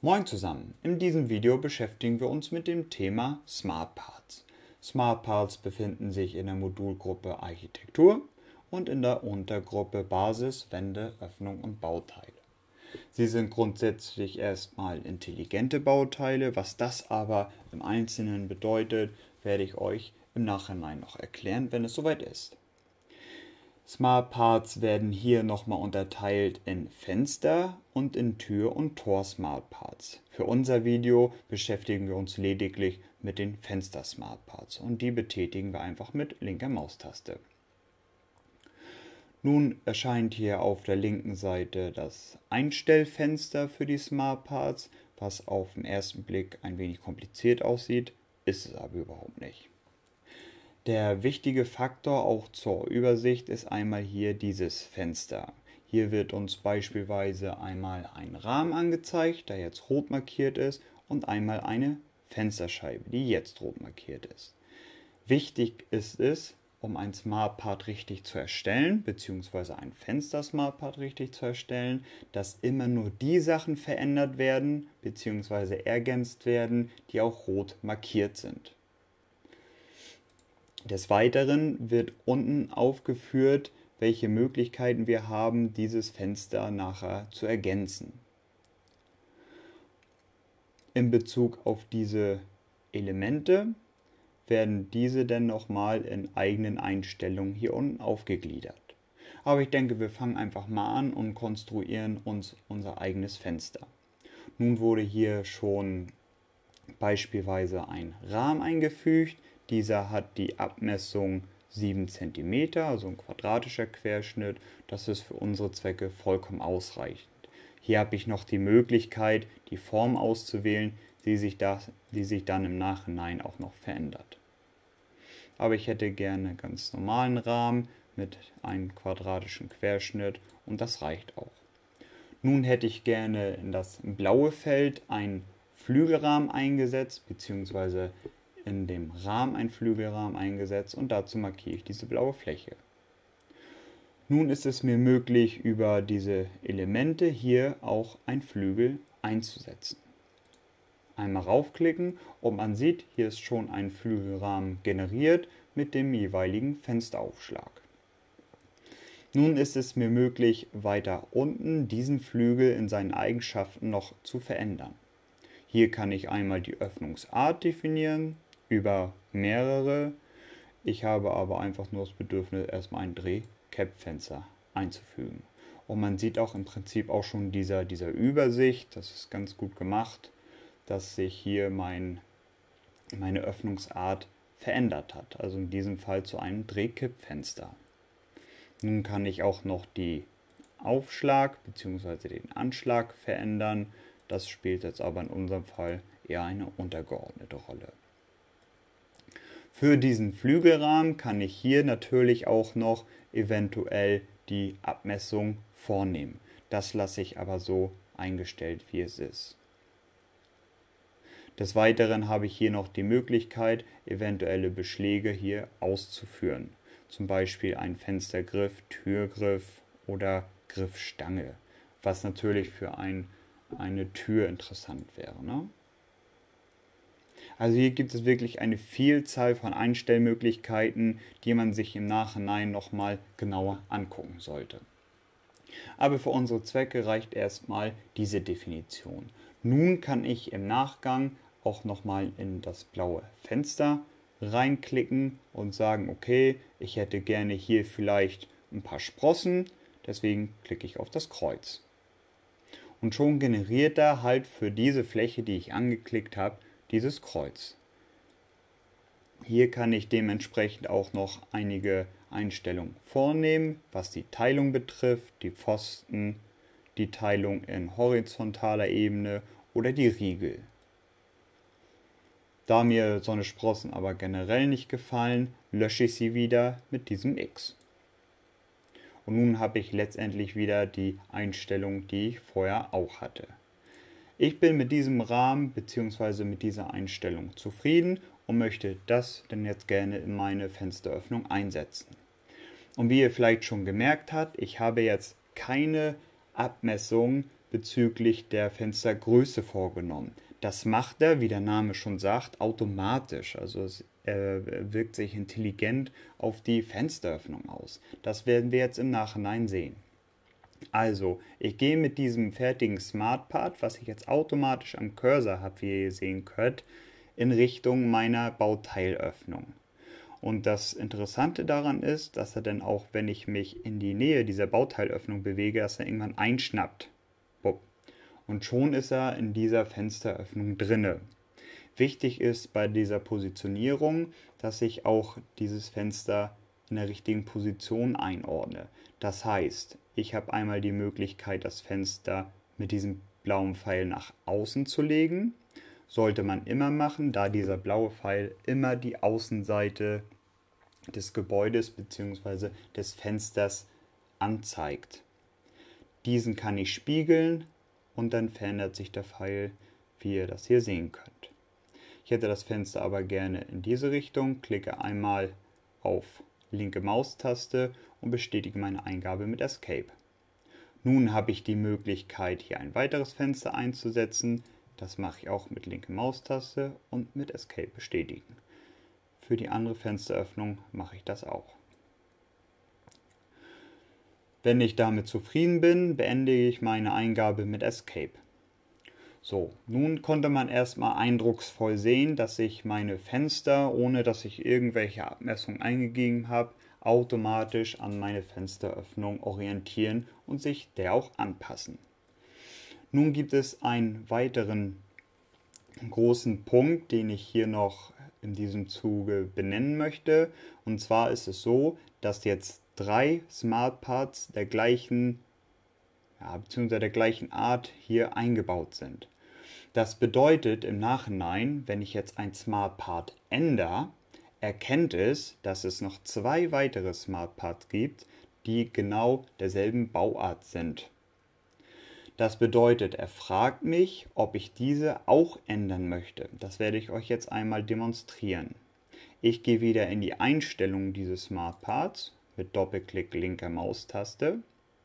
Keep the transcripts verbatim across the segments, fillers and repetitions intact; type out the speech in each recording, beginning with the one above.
Moin zusammen, in diesem Video beschäftigen wir uns mit dem Thema Smart Parts. Smart Parts befinden sich in der Modulgruppe Architektur und in der Untergruppe Basis, Wände, Öffnung und Bauteile. Sie sind grundsätzlich erstmal intelligente Bauteile, was das aber im Einzelnen bedeutet, werde ich euch im Nachhinein noch erklären, wenn es soweit ist. Smart Parts werden hier nochmal unterteilt in Fenster und in Tür- und Tor-Smart Parts. Für unser Video beschäftigen wir uns lediglich mit den Fenster-Smart Parts und die betätigen wir einfach mit linker Maustaste. Nun erscheint hier auf der linken Seite das Einstellfenster für die Smart Parts, was auf den ersten Blick ein wenig kompliziert aussieht, ist es aber überhaupt nicht. Der wichtige Faktor auch zur Übersicht ist einmal hier dieses Fenster. Hier wird uns beispielsweise einmal ein Rahmen angezeigt, der jetzt rot markiert ist, und einmal eine Fensterscheibe, die jetzt rot markiert ist. Wichtig ist es, um ein Smart Part richtig zu erstellen, beziehungsweise ein Fenster Smart Part richtig zu erstellen, dass immer nur die Sachen verändert werden, beziehungsweise ergänzt werden, die auch rot markiert sind. Des Weiteren wird unten aufgeführt, welche Möglichkeiten wir haben, dieses Fenster nachher zu ergänzen. In Bezug auf diese Elemente werden diese dann nochmal in eigenen Einstellungen hier unten aufgegliedert. Aber ich denke, wir fangen einfach mal an und konstruieren uns unser eigenes Fenster. Nun wurde hier schon beispielsweise ein Rahmen eingefügt. Dieser hat die Abmessung sieben Zentimeter, also ein quadratischer Querschnitt. Das ist für unsere Zwecke vollkommen ausreichend. Hier habe ich noch die Möglichkeit, die Form auszuwählen, die sich, das, die sich dann im Nachhinein auch noch verändert. Aber ich hätte gerne einen ganz normalen Rahmen mit einem quadratischen Querschnitt und das reicht auch. Nun hätte ich gerne in das blaue Feld einen Flügelrahmen eingesetzt, beziehungsweise in dem Rahmen ein Flügelrahmen eingesetzt und dazu markiere ich diese blaue Fläche. Nun ist es mir möglich, über diese Elemente hier auch ein Flügel einzusetzen. Einmal raufklicken und man sieht, hier ist schon ein Flügelrahmen generiert mit dem jeweiligen Fensteraufschlag. Nun ist es mir möglich, weiter unten diesen Flügel in seinen Eigenschaften noch zu verändern. Hier kann ich einmal die Öffnungsart definieren, über mehrere. Ich habe aber einfach nur das Bedürfnis, erstmal ein Dreh-Cap-Fenster einzufügen. Und man sieht auch im Prinzip auch schon dieser, dieser Übersicht, das ist ganz gut gemacht, dass sich hier mein, meine Öffnungsart verändert hat. Also in diesem Fall zu einem Drehkippfenster. Nun kann ich auch noch die Aufschlag bzw. den Anschlag verändern. Das spielt jetzt aber in unserem Fall eher eine untergeordnete Rolle. Für diesen Flügelrahmen kann ich hier natürlich auch noch eventuell die Abmessung vornehmen. Das lasse ich aber so eingestellt, wie es ist. Des Weiteren habe ich hier noch die Möglichkeit, eventuelle Beschläge hier auszuführen. Zum Beispiel ein Fenstergriff, Türgriff oder Griffstange, was natürlich für ein, eine Tür interessant wäre, ne? Also hier gibt es wirklich eine Vielzahl von Einstellmöglichkeiten, die man sich im Nachhinein nochmal genauer angucken sollte. Aber für unsere Zwecke reicht erstmal diese Definition. Nun kann ich im Nachgang auch nochmal in das blaue Fenster reinklicken und sagen, okay, ich hätte gerne hier vielleicht ein paar Sprossen, deswegen klicke ich auf das Kreuz. Und schon generiert er halt für diese Fläche, die ich angeklickt habe, dieses Kreuz. Hier kann ich dementsprechend auch noch einige Einstellungen vornehmen, was die Teilung betrifft, die Pfosten, die Teilung in horizontaler Ebene oder die Riegel. Da mir so eine Sprossen aber generell nicht gefallen, lösche ich sie wieder mit diesem X. Und nun habe ich letztendlich wieder die Einstellung, die ich vorher auch hatte. Ich bin mit diesem Rahmen bzw. mit dieser Einstellung zufrieden und möchte das dann jetzt gerne in meine Fensteröffnung einsetzen. Und wie ihr vielleicht schon gemerkt habt, ich habe jetzt keine Abmessung bezüglich der Fenstergröße vorgenommen. Das macht er, wie der Name schon sagt, automatisch. Also es äh, wirkt sich intelligent auf die Fensteröffnung aus. Das werden wir jetzt im Nachhinein sehen. Also, ich gehe mit diesem fertigen Smart Part, was ich jetzt automatisch am Cursor habe, wie ihr sehen könnt, in Richtung meiner Bauteilöffnung. Und das Interessante daran ist, dass er dann auch, wenn ich mich in die Nähe dieser Bauteilöffnung bewege, dass er irgendwann einschnappt. Und schon ist er in dieser Fensteröffnung drinne. Wichtig ist bei dieser Positionierung, dass ich auch dieses Fenster in der richtigen Position einordne. Das heißt, ich habe einmal die Möglichkeit, das Fenster mit diesem blauen Pfeil nach außen zu legen. Sollte man immer machen, da dieser blaue Pfeil immer die Außenseite des Gebäudes bzw. des Fensters anzeigt. Diesen kann ich spiegeln und dann verändert sich der Pfeil, wie ihr das hier sehen könnt. Ich hätte das Fenster aber gerne in diese Richtung, klicke einmal auf linke Maustaste und bestätige meine Eingabe mit Escape. Nun habe ich die Möglichkeit, hier ein weiteres Fenster einzusetzen. Das mache ich auch mit linke Maustaste und mit Escape bestätigen. Für die andere Fensteröffnung mache ich das auch. Wenn ich damit zufrieden bin, beende ich meine Eingabe mit Escape. So, nun konnte man erstmal eindrucksvoll sehen, dass ich meine Fenster, ohne dass ich irgendwelche Abmessungen eingegeben habe, automatisch an meine Fensteröffnung orientieren und sich der auch anpassen. Nun gibt es einen weiteren großen Punkt, den ich hier noch in diesem Zuge benennen möchte. Und zwar ist es so, dass jetzt drei Smart Parts der gleichen, ja, beziehungsweise der gleichen Art hier eingebaut sind. Das bedeutet im Nachhinein, wenn ich jetzt ein Smart Part ändere, erkennt es, dass es noch zwei weitere Smart Parts gibt, die genau derselben Bauart sind. Das bedeutet, er fragt mich, ob ich diese auch ändern möchte. Das werde ich euch jetzt einmal demonstrieren. Ich gehe wieder in die Einstellungen dieses Smart Parts mit Doppelklick linker Maustaste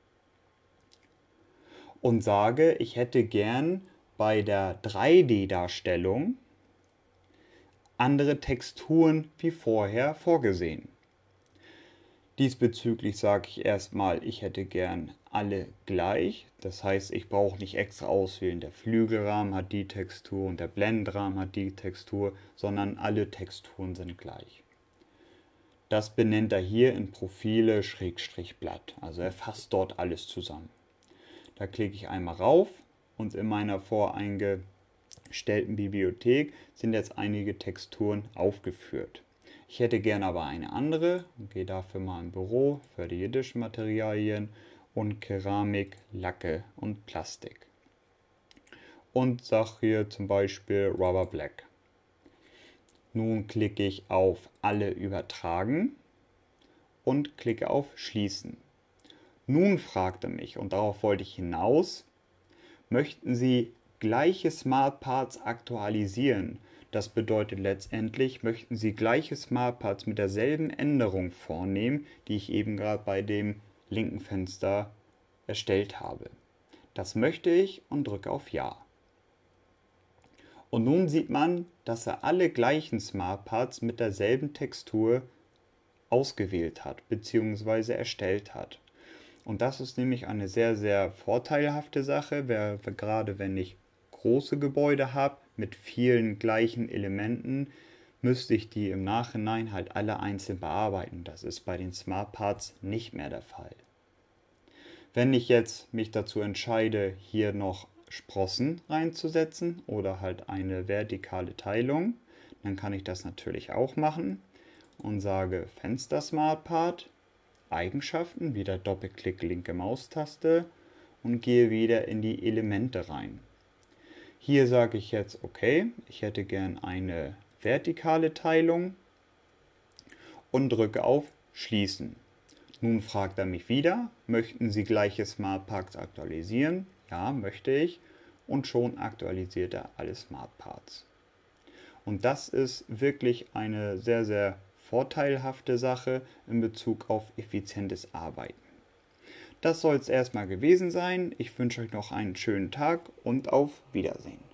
und sage, ich hätte gern bei der drei D-Darstellung andere Texturen wie vorher vorgesehen. Diesbezüglich sage ich erstmal, ich hätte gern alle gleich. Das heißt, ich brauche nicht extra auswählen, der Flügelrahmen hat die Textur und der Blendenrahmen hat die Textur, sondern alle Texturen sind gleich. Das benennt er hier in Profile Schrägstrich Blatt. Also er fasst dort alles zusammen. Da klicke ich einmal rauf und in meiner voreingestellten Bibliothek sind jetzt einige Texturen aufgeführt. Ich hätte gerne aber eine andere und gehe dafür mal im Büro für die Edition Materialien und Keramik, Lacke und Plastik. Und sage hier zum Beispiel Rubber Black. Nun klicke ich auf Alle übertragen und klicke auf Schließen. Nun fragt er mich, und darauf wollte ich hinaus, möchten Sie gleiche Smart Parts aktualisieren? Das bedeutet letztendlich, möchten Sie gleiche Smart Parts mit derselben Änderung vornehmen, die ich eben gerade bei dem linken Fenster erstellt habe. Das möchte ich und drücke auf Ja. Und nun sieht man, dass er alle gleichen Smart Parts mit derselben Textur ausgewählt hat bzw. erstellt hat. Und das ist nämlich eine sehr, sehr vorteilhafte Sache, wer, gerade wenn ich große Gebäude habe mit vielen gleichen Elementen, müsste ich die im Nachhinein halt alle einzeln bearbeiten. Das ist bei den Smart Parts nicht mehr der Fall. Wenn ich jetzt mich dazu entscheide, hier noch Sprossen reinzusetzen oder halt eine vertikale Teilung, dann kann ich das natürlich auch machen und sage Fenster Smart Part, Eigenschaften, wieder Doppelklick linke Maustaste und gehe wieder in die Elemente rein. Hier sage ich jetzt, okay, ich hätte gern eine vertikale Teilung und drücke auf Schließen. Nun fragt er mich wieder, möchten Sie gleiche Smart Parts aktualisieren? Ja, möchte ich. Und schon aktualisiert er alle Smart Parts. Und das ist wirklich eine sehr, sehr vorteilhafte Sache in Bezug auf effizientes Arbeiten. Das soll es erstmal gewesen sein. Ich wünsche euch noch einen schönen Tag und auf Wiedersehen.